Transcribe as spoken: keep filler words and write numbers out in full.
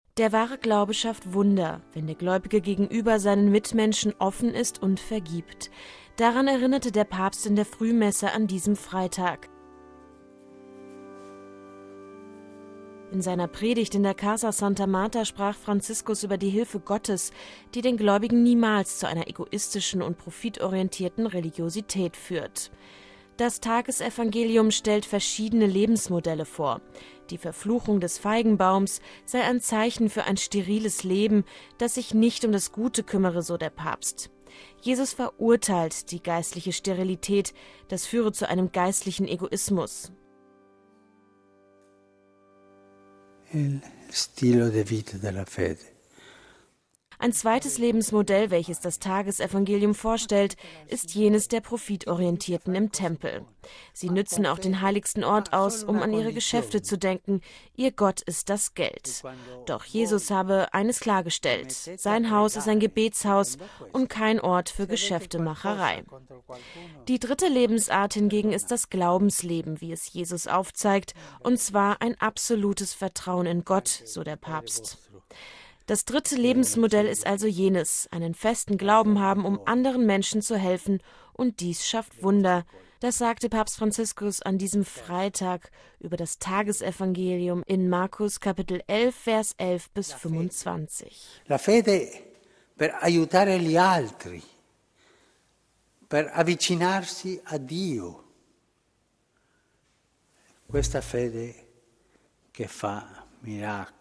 Der wahre Glaube schafft Wunder, wenn der Gläubige gegenüber seinen Mitmenschen offen ist und vergibt. Daran erinnerte der Papst in der Frühmesse an diesem Freitag. In seiner Predigt in der Casa Santa Marta sprach Franziskus über die Hilfe Gottes, die den Gläubigen niemals zu einer egoistischen und profitorientierten Religiosität führt. Das Tagesevangelium stellt verschiedene Lebensmodelle vor. Die Verfluchung des Feigenbaums sei ein Zeichen für ein steriles Leben, das sich nicht um das Gute kümmere, so der Papst. Jesus verurteilt die geistliche Sterilität, das führe zu einem geistlichen Egoismus. Il stile di vita della fede. Ein zweites Lebensmodell, welches das Tagesevangelium vorstellt, ist jenes der Profitorientierten im Tempel. Sie nützen auch den heiligsten Ort aus, um an ihre Geschäfte zu denken. Ihr Gott ist das Geld. Doch Jesus habe eines klargestellt: Sein Haus ist ein Gebetshaus und kein Ort für Geschäftemacherei. Die dritte Lebensart hingegen ist das Glaubensleben, wie es Jesus aufzeigt, und zwar ein absolutes Vertrauen in Gott, so der Papst. Das dritte Lebensmodell ist also jenes: einen festen Glauben haben, um anderen Menschen zu helfen, und dies schafft Wunder. Das sagte Papst Franziskus an diesem Freitag über das Tagesevangelium in Markus Kapitel elf, Vers elf bis fünfundzwanzig. La fede per aiutare gli altri, per avvicinarsi a Dio. Questa fede che fa miracoli.